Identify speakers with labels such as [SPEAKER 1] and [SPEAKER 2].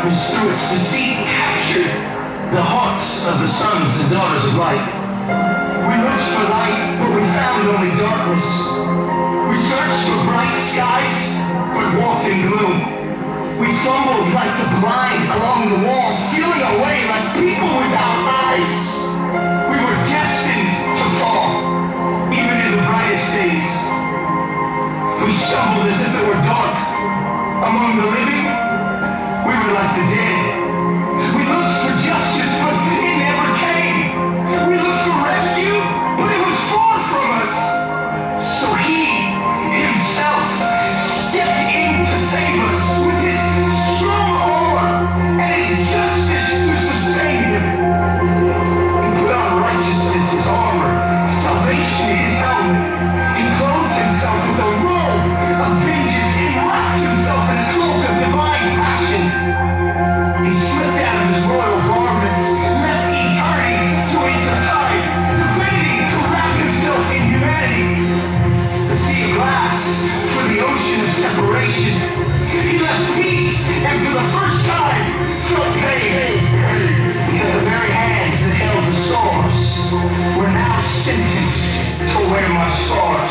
[SPEAKER 1] darkness through its deceit captured the hearts of the sons and daughters of light. We looked for light, but we found only darkness. We searched for bright skies, but walked in gloom. We fumbled like the blind along the wall, feeling our way like people without eyes. We were destined to fall, even in the brightest days. We stumbled as if it were dark. Among the living, we were like the dead. We looked for justice, but it never came. We looked for rescue, but it was far from us. So he himself stepped in to save us with his strong arm and his justice to sustain him. He put on righteousness his armor, salvation his helmet. He clothed himself with a robe of vengeance and wrapped himself in a cloak of divine passion. He slipped out of his royal garments, left eternity to intertide, debating to wrap himself in humanity. The sea of glass for the ocean of separation. He left peace, and for the first time felt pain, because the very hands that held the stars were now sentenced to wear my scars.